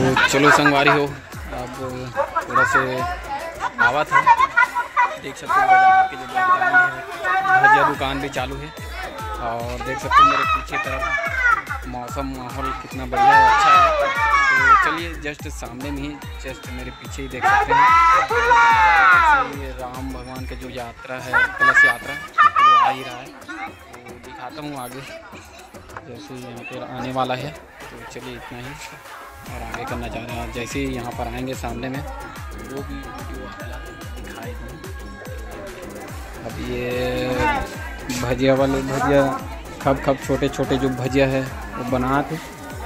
तो चलो संगवारी हो, अब थोड़ा से हवा था, देख सकते हो बाजार के जो बाजार है, भजिया दुकान भी चालू है। और देख सकते हो मेरे पीछे तरफ मौसम माहौल कितना बढ़िया है, अच्छा है। तो चलिए जस्ट सामने में ही, जस्ट मेरे पीछे ही देख सकते हैं ये राम भगवान का जो यात्रा है, कलश यात्रा, वो आ ही रहा है। तो दिखाता हूँ आगे, जैसे यहाँ पर आने वाला है। तो चलिए इतना ही, और आगे का नज़ारा जैसे ही यहाँ पर आएंगे सामने में, तो वो भी वीडियो दिखाई दूँ। अब ये भजिया वाले, भजिया खब छोटे छोटे जो भजिया है वो बना थे,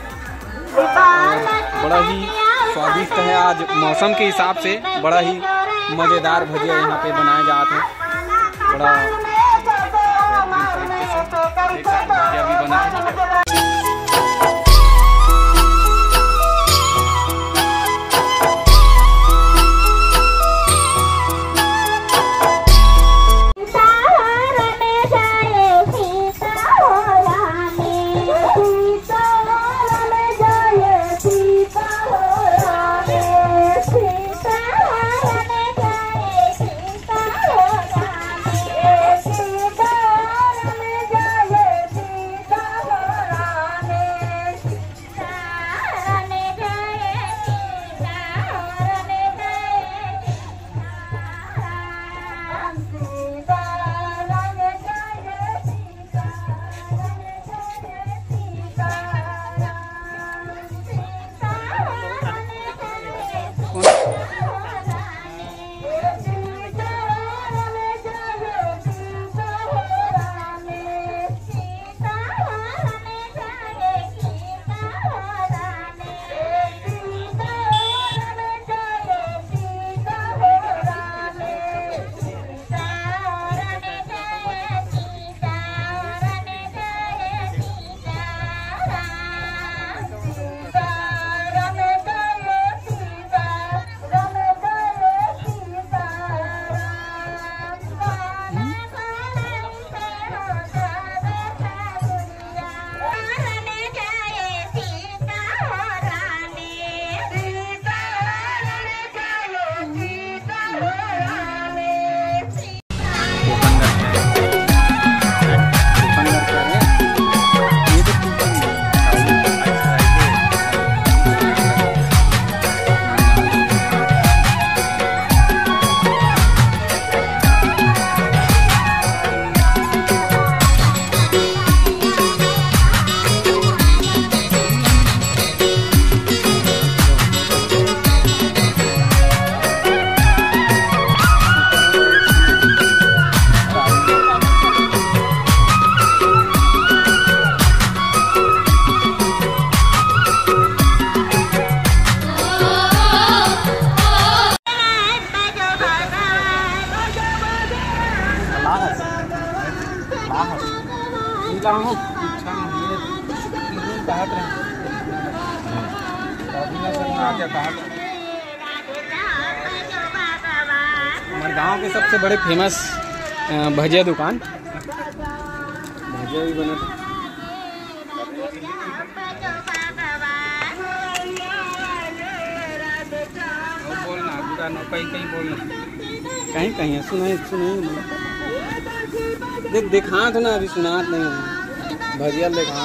बड़ा ही स्वादिष्ट है। आज मौसम के हिसाब से बड़ा ही मज़ेदार भजिया यहाँ पे बनाए जाते हैं, बड़ा तरीके से भजिया भी बना है। हमारे गांव के सबसे बड़े फेमस भजिया दुकान, भजिया भी बने बोलना बुरा न कहीं बोलना, कहीं सुनाई देखा तो ना, अभी सुनात नहीं भजिया देखा,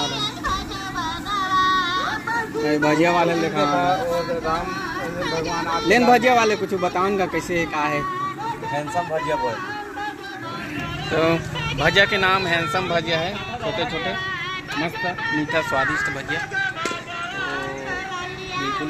भजिया वाले देखा राम भगवान लेन भजिया वाले कुछ बताओ का कैसे का है। हैंडसम भजिया बॉय, तो भजिया के नाम हैंडसम भजिया है, छोटे छोटे मस्त मीठा स्वादिष्ट भजिया। तो बिल्कुल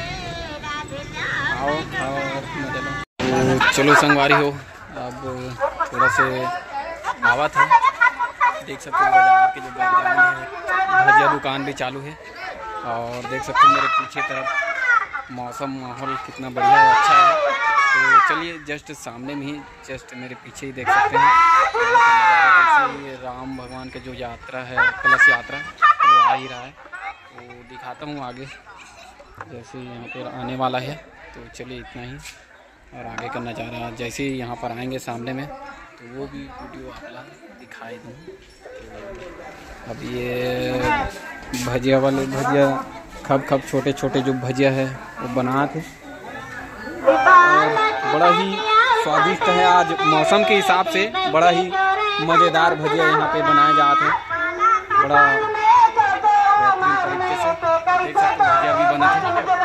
आओ और मजा लो। तो चलो संगवारी हो, अब थोड़ा से हवा था, देख सकते हो बाजार के जो बाजार है, भजिया दुकान भी चालू है। और देख सकते हो मेरे पीछे तरफ मौसम माहौल कितना बढ़िया है, अच्छा है। तो चलिए जस्ट सामने में ही, जस्ट मेरे पीछे ही देख सकते हैं ये राम भगवान का जो यात्रा है, कलश यात्रा, वो आ ही रहा है। तो दिखाता हूँ आगे, जैसे यहाँ पर आने वाला है। तो चलिए इतना ही, और आगे का नज़ारा जैसे ही यहाँ पर आएंगे सामने में, तो वो भी वीडियो आप दिखाई दूँ। अब ये भजिया वाले, भजिया खब छोटे छोटे जो भजिया है वो बना थे और बड़ा ही स्वादिष्ट है। आज मौसम के हिसाब से बड़ा ही मज़ेदार भजिया यहाँ पे बनाए जाते हैं। बड़ा बेहतरीन तरीके से देख सकते भजिया भी बने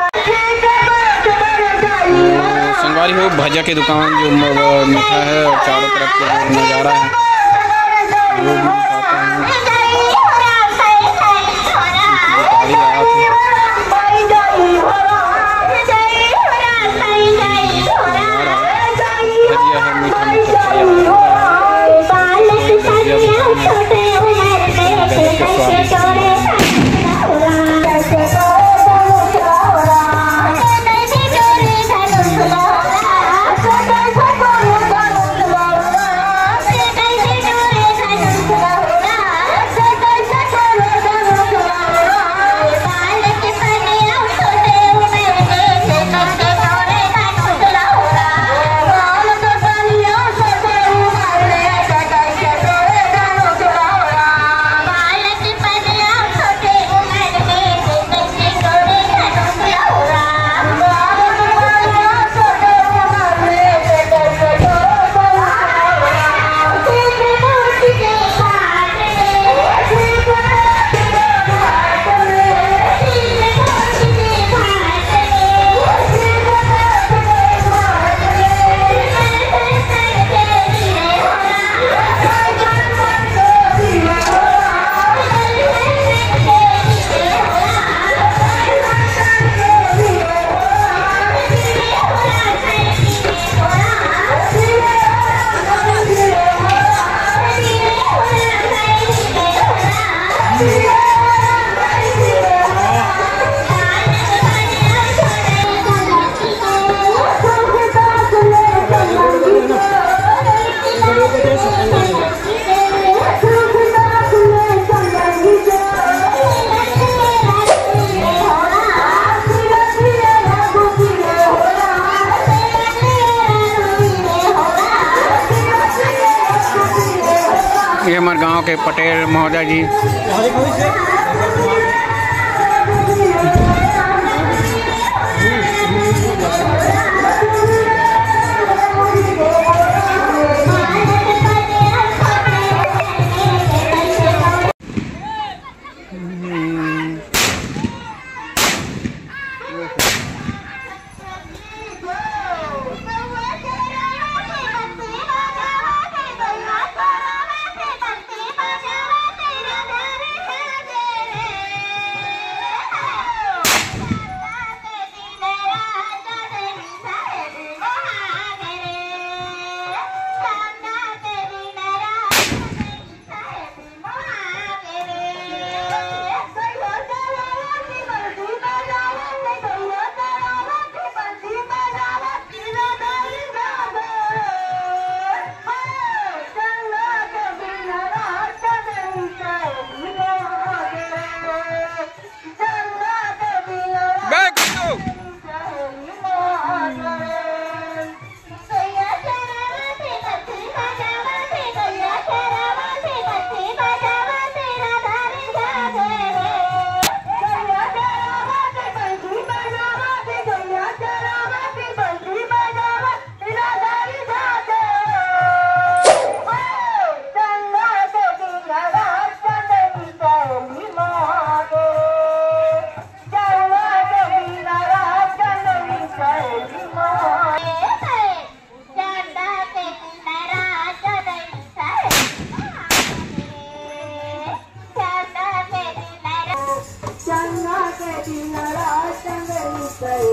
थे। संगवारी हो भजिया की दुकान जो मीठा है और चारों तरफ के जो नज़ारा है वो भी दिखाता हूँ। भजिया है मीठा ये हमारे गांव के पटेल महोदय जी Jangan ke dinara, jangan